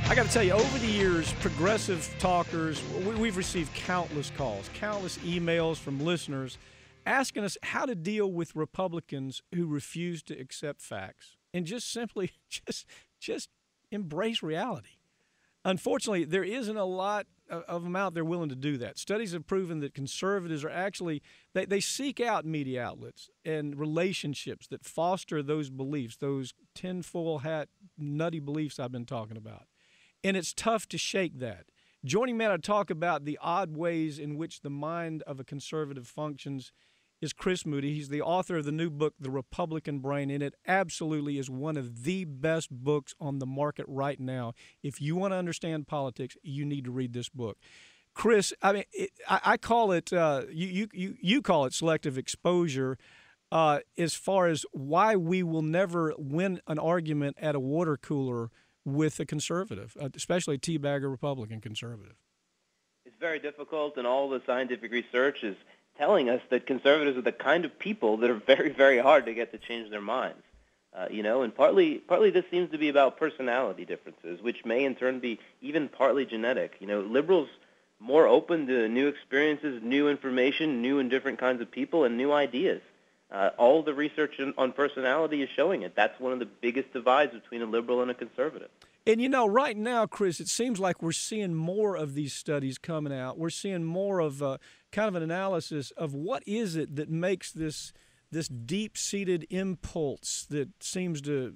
I got to tell you, over the years, progressive talkers, we've received countless calls, countless emails from listeners asking us how to deal with Republicans who refuse to accept facts and just simply just embrace reality. Unfortunately, there isn't a lot of them out there willing to do that. Studies have proven that conservatives are actually, they seek out media outlets and relationships that foster those beliefs, those tinfoil hat nutty beliefs I've been talking about. And it's tough to shake that. Joining me to talk about the odd ways in which the mind of a conservative functions is Chris Moody. He's the author of the new book, The Republican Brain, and it absolutely is one of the best books on the market right now. If you want to understand politics, you need to read this book. Chris, I mean, I call it, you call it selective exposure as far as why we will never win an argument at a water cooler with a conservative, especially a teabagger Republican conservative. It's very difficult, and all the scientific research is telling us that conservatives are the kind of people that are very, very hard to get to change their minds. And partly this seems to be about personality differences, which may in turn be even partly genetic. Liberals more open to new experiences, new information, new and different kinds of people, and new ideas. All the research on personality is showing it. That's one of the biggest divides between a liberal and a conservative. And, right now, Chris, it seems like we're seeing more of these studies coming out. We're seeing more of kind of an analysis of what is it that makes this deep-seated impulse that seems to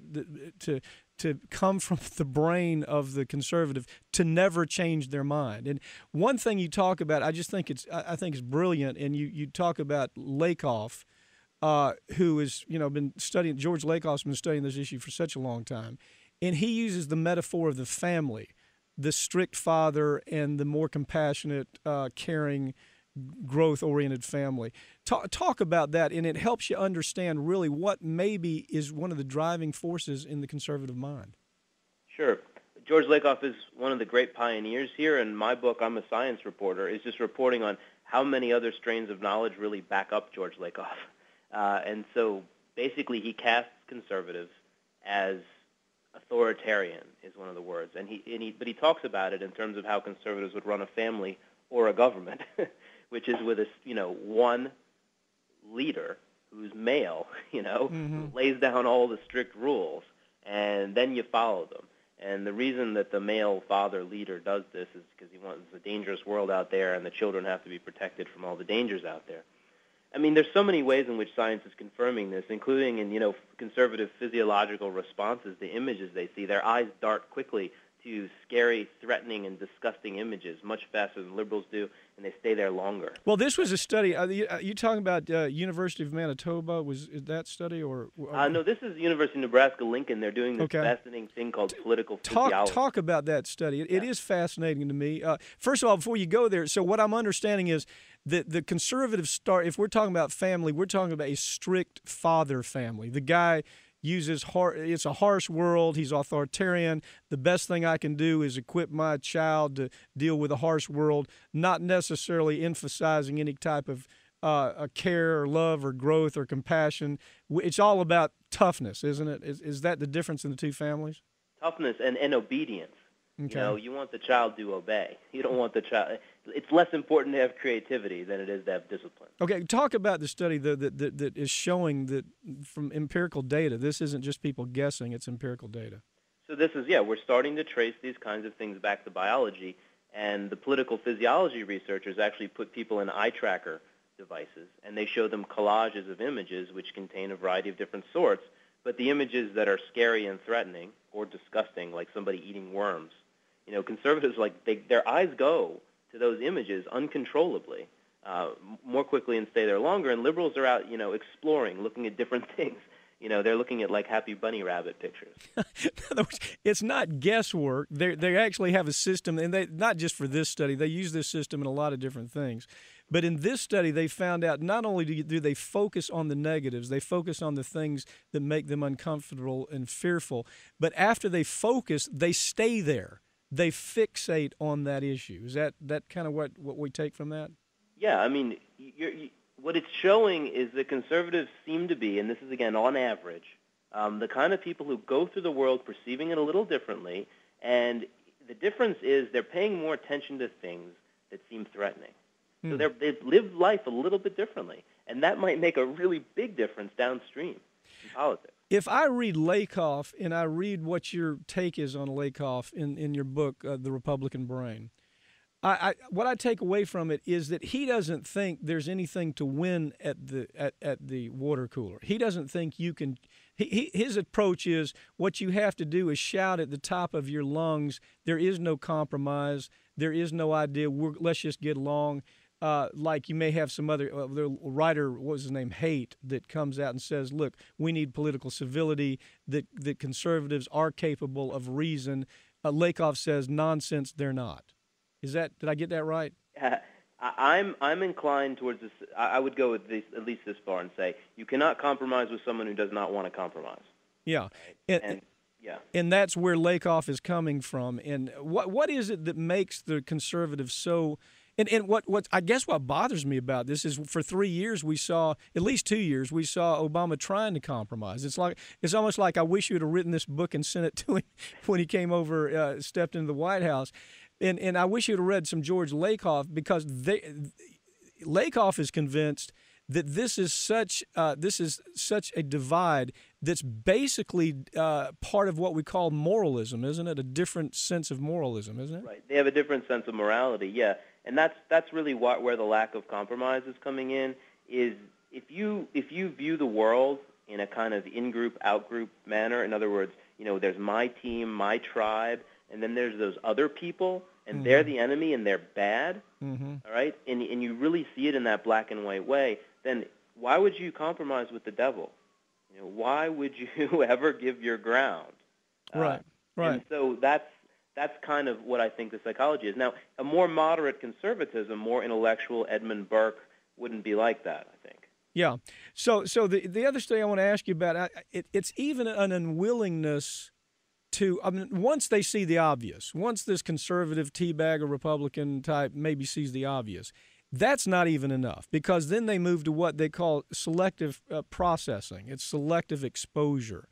come from the brain of the conservative to never change their mind. And one thing you talk about, I think it's brilliant, and you talk about Lakoff, who has been studying. George Lakoff's been studying this issue for such a long time, and he uses the metaphor of the family, the strict father and the more compassionate, caring, growth-oriented family. Talk about that, and it helps you understand really what maybe is one of the driving forces in the conservative mind. Sure. George Lakoff is one of the great pioneers here, and my book, I'm a Science Reporter, is just reporting on how many other strains of knowledge really back up George Lakoff. And so basically he casts conservatives as authoritarian is one of the words. But he talks about it in terms of how conservatives would run a family or a government, which is with one leader who's male, who lays down all the strict rules, and then you follow them. And the reason that the male father leader does this is because he wants a dangerous world out there, and the children have to be protected from all the dangers out there. I mean, there's so many ways in which science is confirming this, including in, conservative physiological responses, the images they see. Their eyes dart quickly to scary, threatening, and disgusting images much faster than liberals do, and they stay there longer. Well, this was a study. You talking about University of Manitoba? Is that study or? No, this is University of Nebraska-Lincoln. They're doing this fascinating thing called political physiology. Talk about that study. It is fascinating to me. First of all, before you go there, so what I'm understanding is that the conservatives if we're talking about family, we're talking about a strict father family. The guy uses it's a harsh world. He's authoritarian. The best thing I can do is equip my child to deal with a harsh world, not necessarily emphasizing any type of care or love or growth or compassion. It's all about toughness, isn't it? Is that the difference in the two families? Toughness and obedience. Okay. You want the child to obey. You don't want the child. It's less important to have creativity than it is to have discipline. Okay, talk about the study that is showing that from empirical data. This isn't just people guessing; it's empirical data. So this is we're starting to trace these kinds of things back to biology, and the political physiology researchers actually put people in eye tracker devices, and they show them collages of images which contain a variety of different sorts. But the images that are scary and threatening or disgusting, like somebody eating worms. Conservatives, their eyes go to those images uncontrollably, more quickly and stay there longer. And liberals are out, exploring, looking at different things. They're looking at happy bunny rabbit pictures. In other words, it's not guesswork. They actually have a system, and they not just for this study. They use this system in a lot of different things. But in this study, they found out not only do they focus on the negatives, they focus on the things that make them uncomfortable and fearful, but after they focus, they stay there. They fixate on that issue. Is that kind of what we take from that? Yeah, I mean, what it's showing is that conservatives seem to be, and this is, again, on average, the kind of people who go through the world perceiving it a little differently, and The difference is they're paying more attention to things that seem threatening. So they live life a little bit differently, and that might make a really big difference downstream in politics. If I read Lakoff and I read what your take is on Lakoff in your book, The Republican Brain, what I take away from it is that he doesn't think there's anything to win at the water cooler. He doesn't think you can. His approach is what you have to do is shout at the top of your lungs. There is no compromise. There is no idea. Let's just get along. Like you may have some other the writer, what was his name, Haidt, that comes out and says, look, we need political civility, that conservatives are capable of reason. Lakoff says, nonsense, they're not. Did I get that right? I'm inclined towards this. I would go with this, at least this far, and say you cannot compromise with someone who does not want to compromise. Yeah. Right? And that's where Lakoff is coming from. And what is it that makes the conservatives so... And what I guess what bothers me about this is for 3 years we saw, at least 2 years, we saw Obama trying to compromise. It's almost like I wish you would have written this book and sent it to him when he came over, stepped into the White House. And I wish you would have read some George Lakoff, because Lakoff is convinced that this is such a divide that's basically part of what we call moralism, isn't it? A different sense of moralism, isn't it? Right. They have a different sense of morality, yeah. And that's really where the lack of compromise is coming in, is if you view the world in a kind of in-group, out-group manner, in other words, there's my team, my tribe, and then there's those other people, and they're the enemy and they're bad, all right? And you really see it in that black and white way, then why would you compromise with the devil? Why would you ever give your ground? Right. And so that's kind of what I think the psychology is. Now, a more moderate conservatism, more intellectual Edmund Burke wouldn't be like that, I think. Yeah. So the other thing I want to ask you about, it's even an unwillingness to, once they see the obvious, once this conservative teabagger Republican type maybe sees the obvious, that's not even enough, because then they move to what they call selective processing. It's selective exposure.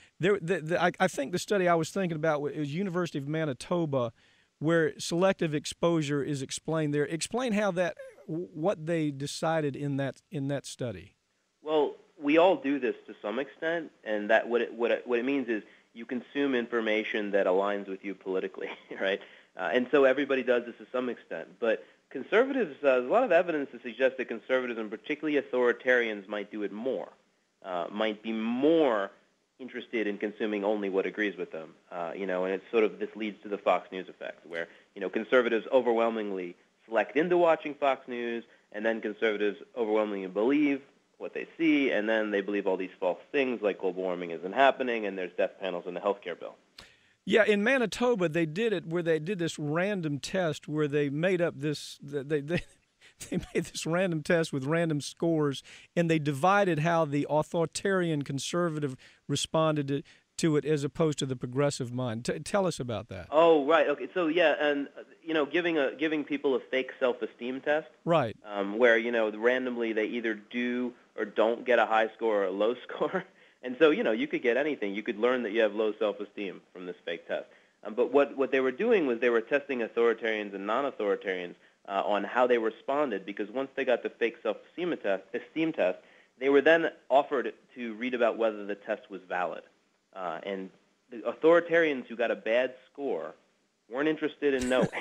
I think the study I was thinking about was University of Manitoba, where selective exposure is explained there. Explain how what they decided in that study. Well, we all do this to some extent, and that what it means is you consume information that aligns with you politically, right? And so everybody does this to some extent. But conservatives, there's a lot of evidence to suggest that conservatives, and particularly authoritarians, might do it more, might be more interested in consuming only what agrees with them, and it's sort of, this leads to the Fox News effect, where, conservatives overwhelmingly select into watching Fox News, and then conservatives overwhelmingly believe what they see, and then they believe all these false things like global warming isn't happening, and there's death panels in the health care bill. Yeah, in Manitoba, they did it where they did this random test where they made up this, they made this random test with random scores, and they divided how the authoritarian conservative responded to it as opposed to the progressive mind. Tell us about that. Oh, right. Okay. So yeah, and giving people a fake self-esteem test. Right. Where randomly they either do or don't get a high score or a low score, and so you could get anything. You could learn that you have low self-esteem from this fake test. But what they were doing was they were testing authoritarians and non-authoritarians on how they responded, because once they got the fake self-esteem test, they were then offered to read about whether the test was valid. And the authoritarians who got a bad score weren't interested in knowing.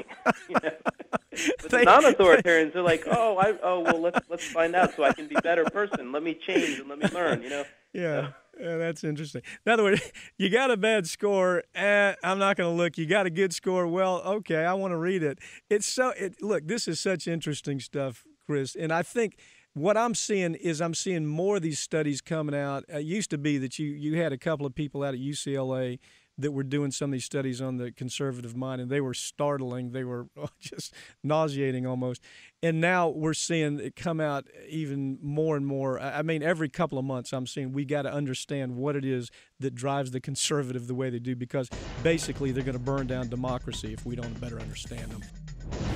But the non-authoritarians are like, well, let's find out so I can be a better person. Let me change and let me learn. Yeah. Yeah, that's interesting. In other words, you got a bad score, I'm not going to look. You got a good score, well, okay, I want to read it. Look, this is such interesting stuff, Chris, and I think what I'm seeing more of these studies coming out. It used to be that you had a couple of people out at UCLA that were doing some of these studies on the conservative mind, and they were startling. They were just nauseating almost. And now we're seeing it come out even more and more. I mean, every couple of months I'm seeing we got to understand what it is that drives the conservative the way they do, because basically they're going to burn down democracy if we don't better understand them.